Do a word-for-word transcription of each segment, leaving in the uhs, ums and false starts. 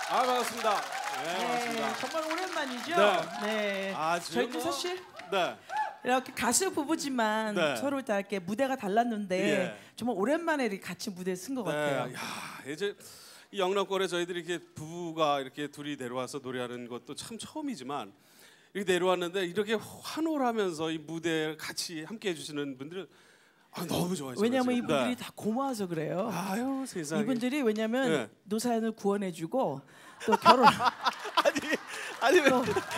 아 반갑습니다. 네, 네, 반갑습니다. 정말 오랜만이죠. 네. 네. 아, 저희도 뭐, 사실 네. 이렇게 가수 부부지만 네. 서로 다 이렇게 무대가 달랐는데 예. 정말 오랜만에 이렇게 같이 무대 쓴 것 네. 같아요. 야, 이제 이 영남권에 저희들이 이렇게 부부가 이렇게 둘이 내려와서 노래하는 것도 참 처음이지만 이렇게 내려왔는데 이렇게 환호하면서 이 무대를 같이 함께 해주시는 분들은 아, 너무 좋아요. 왜냐하면 지금. 이분들이 네. 다 고마워서 그래요. 아유 세상에. 이분들이 왜냐하면 네. 노사연을 구원해주고 또 결혼 아니 아니 왜? 또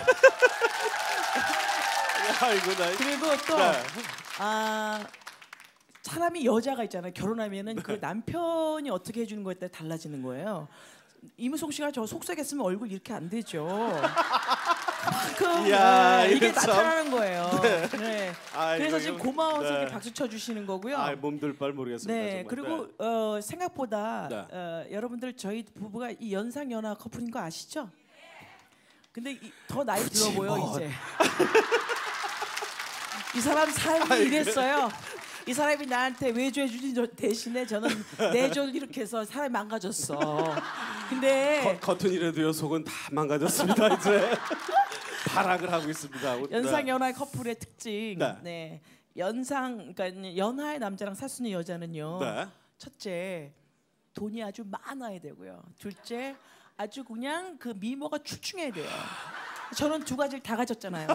아이고 나. 그리고 또 네. 아. 사람이 여자가 있잖아요. 결혼하면은 그 남편이 어떻게 해주는 거에 따라 달라지는 거예요. 이무송 씨가 저 속삭였으면 얼굴 이렇게 안 되죠. 그만큼 이야, 네, 이게 이거 참. 나타나는 거예요. 네. 네. 아이고, 그래서 지금 이거- 고마워서 네. 이렇게 박수 쳐주시는 거고요. 아, 몸둘 바를 모르겠습니다. 네, 정말. 그리고 네. 어, 생각보다 네. 어, 여러분들 저희 부부가 이 연상 연하 커플인 거 아시죠? 근데 이, 더 나이 들어 보여 뭐. 이제. 이 사람 삶이 이랬어요. 이 사람이 나한테 외조해 주신 대신에 저는 내조를 이렇게 해서 사람이 망가졌어. 근데 겉, 겉은 이래도요 속은 다 망가졌습니다. 이제 발악을 하고 있습니다. 연상 연하의 커플의 특징. 네. 네. 연상 그러니까 연하의 남자랑 살 수 있는 여자는요. 네. 첫째 돈이 아주 많아야 되고요. 둘째 아주 그냥 그 미모가 출중해야 돼요. 저는 두 가지를 다 가졌잖아요.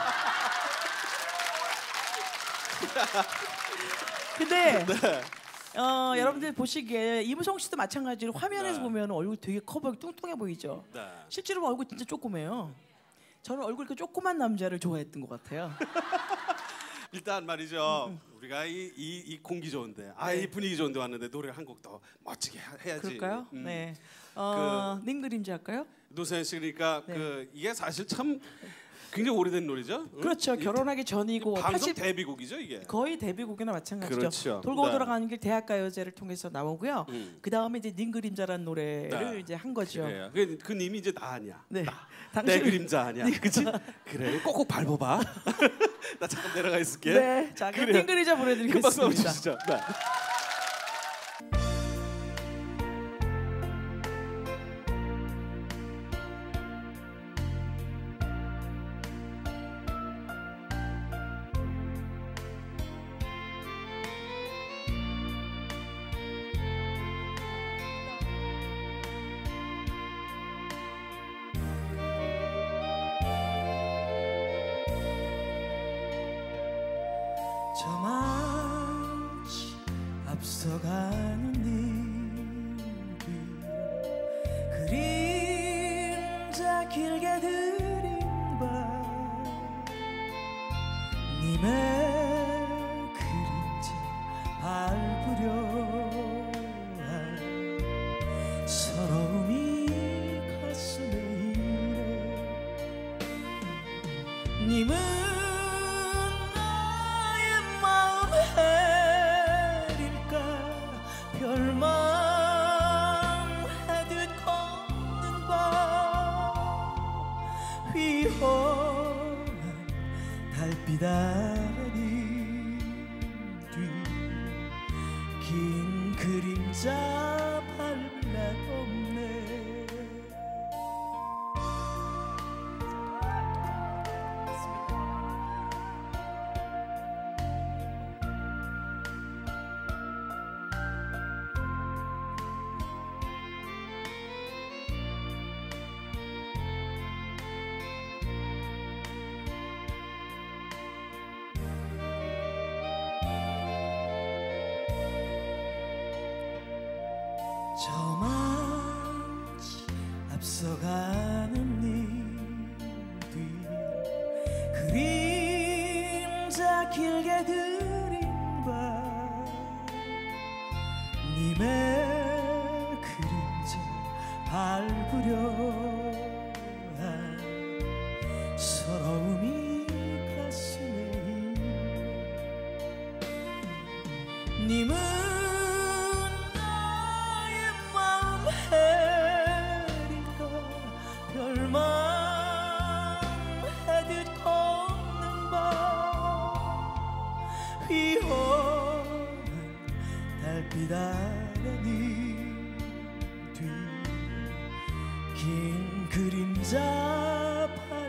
근데 네. 어, 여러분들 보시기에 이무송 씨도 마찬가지로 화면에서 네. 보면 얼굴 되게 커 보이고 뚱뚱해 보이죠. 네. 실제로 보면 얼굴 진짜 조그매요. 저는 얼굴 그 조그만 남자를 좋아했던 것 같아요. 일단 말이죠. 우리가 이, 이, 이 공기 좋은데, 아, 이 분위기 좋은데 왔는데 노래를 한 곡 더 멋지게 하- 해야지. 그럴까요? 음. 네. 어, 님 그림자 할까요? 노사연 씨 그러니까 네. 그 이게 사실 참 굉장히 오래된 노래죠. 응? 그렇죠. 이- 결혼하기 전이고 방송 팔십 데뷔곡이죠 이게. 거의 데뷔곡이나 마찬가지죠. 그렇죠. 돌고 네. 돌아가는 길 대학가요제를 통해서 나오고요. 음. 그 다음에 이제 님 그림자라는 노래를 네. 이제 한 거죠. 그래요. 그, 그 님이 이제 나 아니야. 네. 내 당신 그림자 아니야. 그치? 그래. 꼭꼭 밟아봐. 나 잠깐 내려가 있을게. 네. 자, 그럼 그래요. 님 그림자 큰 박수 한번 보내드리겠습니다. 주시죠. 네. 저만치 앞서가는 님들 그림자 길게 들이바 님의 그림자 밟으려 할 서러움이 가슴에 일어 님은 별망하듯 걷는 밤 휘황한 달빛 아래 뒤긴 그림자 밟을 날 없네. 저만치 앞서가는 님들 그림자 길게 들인 밤 님의 그림자 밟으려 한 서러움이 가슴에 님은 별망하듯 걷는 밤 휘황한 달빛 아래 뒤긴 긴 그림자